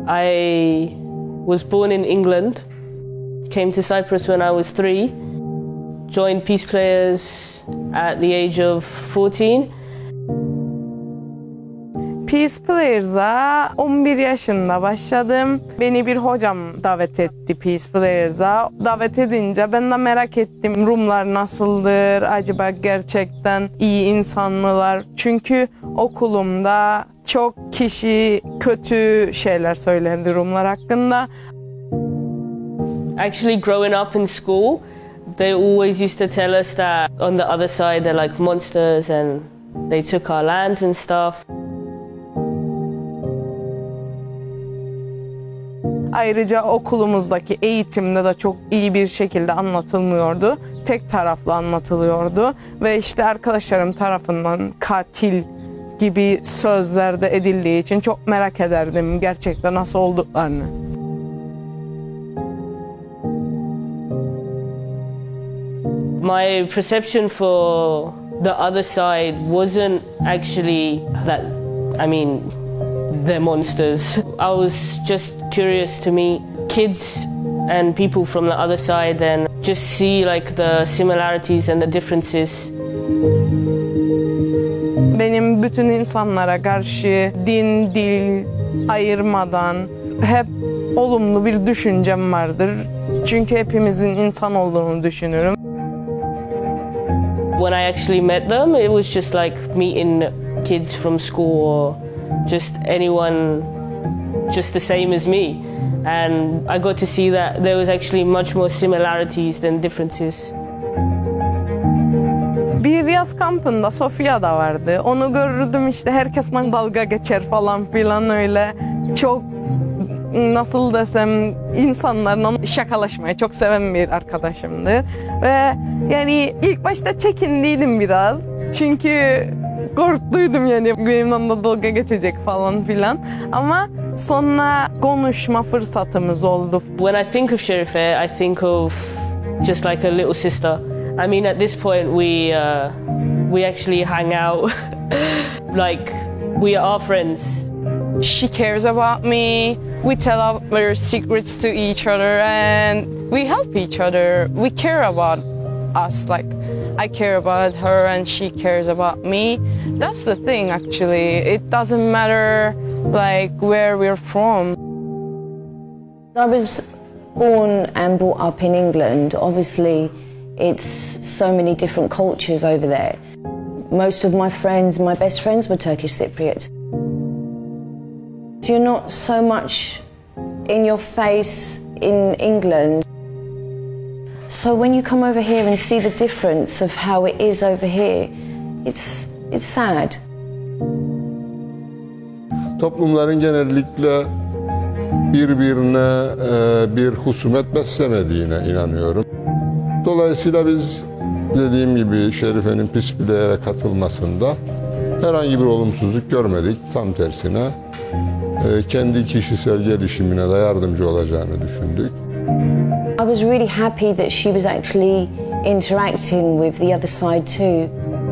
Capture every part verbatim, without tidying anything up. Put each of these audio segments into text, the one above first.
I was born in England, came to Cyprus when I was three, joined Peace Players at the age of fourteen. Peace Players'a on bir yaşında başladım. Beni bir hocam davet etti Peace Players'a. Davet edince ben de merak ettim. Rumlar nasıldır? Acaba gerçekten iyi insan mılar? Çünkü okulumda çok kişi kötü şeyler söylerdi Rumlar hakkında. Actually, growing up in school, they always used to tell us that on the other side they're like monsters and they took our lands and stuff. Ayrıca okulumuzdaki eğitimde de çok iyi bir şekilde anlatılmıyordu. Tek taraflı anlatılıyordu ve işte arkadaşlarım tarafından katil gibi sözler de edildiği için çok merak ederdim gerçekten nasıl olduklarını. My perception for the other side wasn't actually that, I mean, they're monsters. I was just curious to meet kids and people from the other side and just see like the similarities and the differences. Benim bütün insanlara karşı din, dil ayırmadan hep olumlu bir düşüncem vardır. Çünkü hepimizin insan olduğunu düşünürüm. When I actually met them, it was just like meeting kids from school or just anyone just the same as me. And I got to see that there was actually much more similarities than differences. Bir yaz kampında Sofia da vardı. Onu görürdüm işte herkesle dalga geçer falan filan öyle. Çok nasıl desem insanlarla şakalaşmayı çok seven bir arkadaşımdır. Ve yani ilk başta çekindiydim biraz. Çünkü korktuydum yani benimle de dalga geçecek falan filan. Ama sonra konuşma fırsatımız oldu. When I think of Sherife, I think of just like a little sister. I mean, at this point, we uh, we actually hang out, like we are friends. She cares about me. We tell our secrets to each other, and we help each other. We care about us. Like I care about her, and she cares about me. That's the thing, actually. It doesn't matter like where we're from. I was born and brought up in England. Obviously, it's so many different cultures over there. Most of my friends, my best friends were Turkish Cypriots. You're not so much in your face in England. So when you come over here and see the difference of how it is over here, it's, it's sad. Toplumların genellikle birbirine e, bir husumet beslemediğine inanıyorum. Dolayısıyla biz dediğim gibi Şerife'nin Peace Player'e katılmasında herhangi bir olumsuzluk görmedik. Tam tersine e, kendi kişisel gelişimine de yardımcı olacağını düşündük. I was really happy that she was actually interacting with the other side too.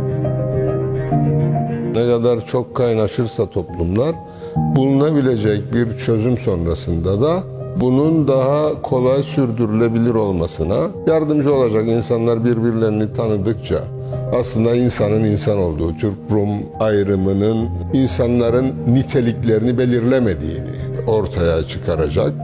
Ne kadar çok kaynaşırsa toplumlar, bulunabilecek bir çözüm sonrasında da bunun daha kolay sürdürülebilir olmasına yardımcı olacak. İnsanlar birbirlerini tanıdıkça aslında insanın insan olduğu, Türk-Rum ayrımının insanların niteliklerini belirlemediğini ortaya çıkaracak.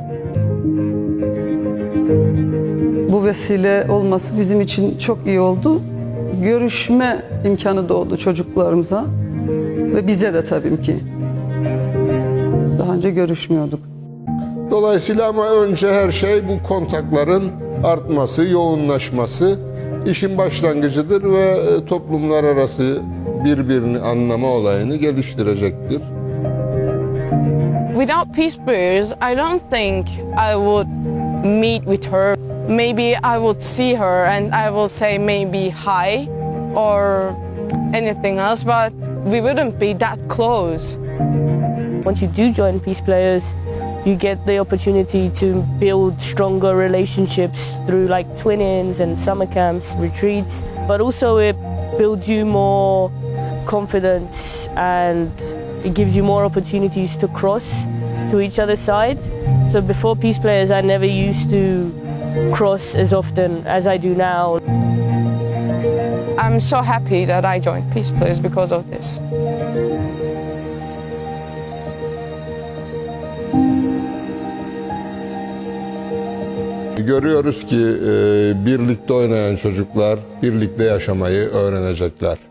Bu vesile olması bizim için çok iyi oldu. Görüşme imkanı doğdu çocuklarımıza ve bize de tabii ki. Daha önce görüşmüyorduk. Dolayısıyla ama önce her şey bu kontakların artması, yoğunlaşması işin başlangıcıdır ve toplumlar arası birbirini anlama olayını geliştirecektir. Without Peace Players, I don't think I would meet with her. Maybe I would see her and I will say maybe hi or anything else, but we wouldn't be that close. Once you do join Peace Players, you get the opportunity to build stronger relationships through like twin-ins and summer camps, retreats, but also it builds you more confidence and it gives you more opportunities to cross to each other's sides. So before Peace Players, I never used to cross as often as I do now. I'm so happy that I joined Peace Players because of this. Görüyoruz ki birlikte oynayan çocuklar birlikte yaşamayı öğrenecekler.